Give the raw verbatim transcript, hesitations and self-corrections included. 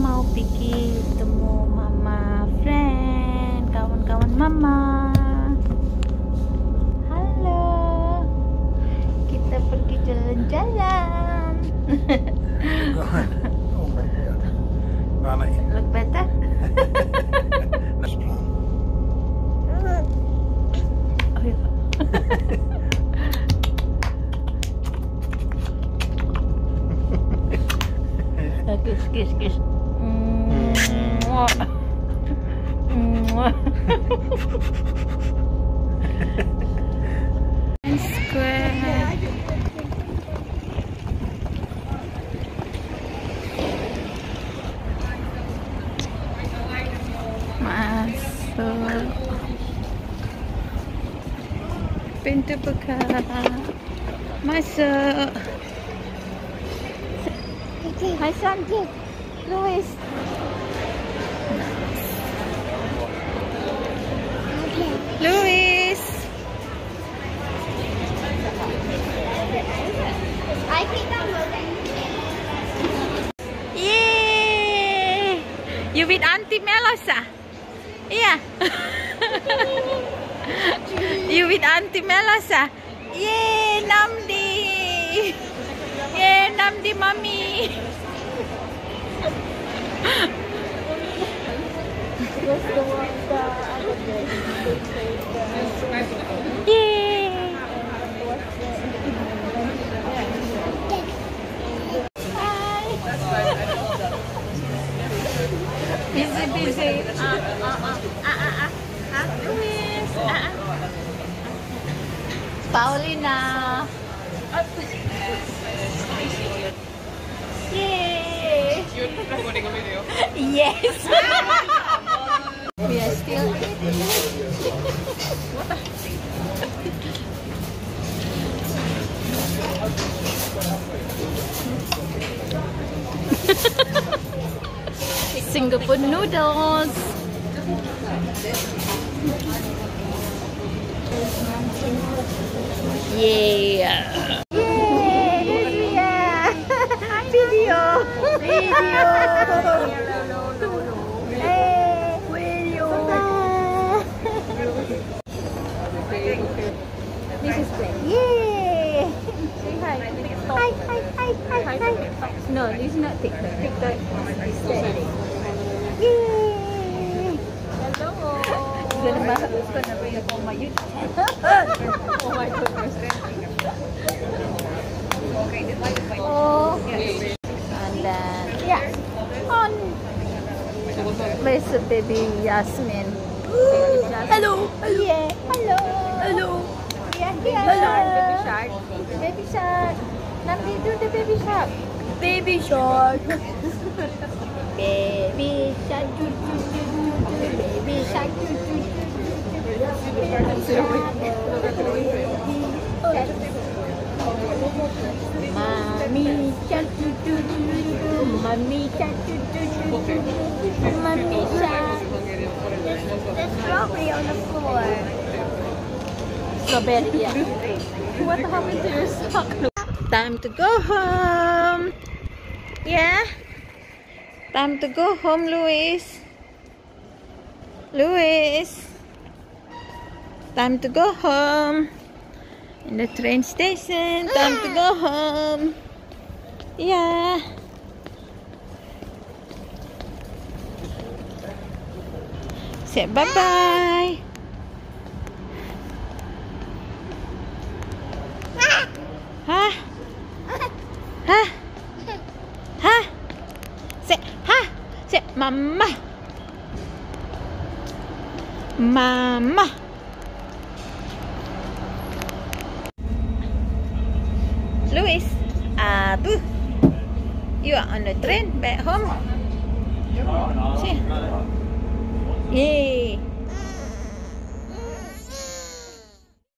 mau pergi temu mama friend, kawan-kawan mama. Halo, kita pergi jalan-jalan. Oh my god. Mana ini? Look better. Oh, ya. Kiss, kiss, kiss. Mwah. Mwah. Square. Masuk. Pintu buka. Masuk. Hai Santi, Louis. Louis. I think that will. Yay! You with Auntie Melosa? Yeah. You with Auntie Melosa? Yay, Namdi. Yay, Namdi Mommy. Yay! Hi! Busy, busy. Ah, ah, ah, ah, ah, ah, Louis. Ah, ah. Paulina. Yay! Yes! We are still eating. Singapore noodles. Yeah! Video. Video. Hey, video. This is play. Yay! Say hi. Hi, hi, hi, hi, hi. No, this is not TikTok. TikTok is standing. Yay! Hello. You're gonna it's gonna bring up on my YouTube channel. Oh my goodness. Oh. And then, yeah, on. Where's the baby Yasmin? Hello, hello, yeah, hello, hello, yeah, yeah. Hello. Baby shark, baby shark. Namdi, do the baby shark. Baby shark. Baby shark, do do do do do. Baby shark, do do do do. Mommy shark, do do do do. Mommy shark, do do do do. Mommy shark. There's strawberry on the floor. Strawberry, yeah. What happened to your sock? Time to go home. Yeah. Time to go home, Louis. Louis. Time to go home. In the train station. Time to go home. Yeah. Say bye-bye. Huh? Huh? Huh? Say, huh? Say, mama. Mama. Louis, Abu, you are on the train back home. See? Yay!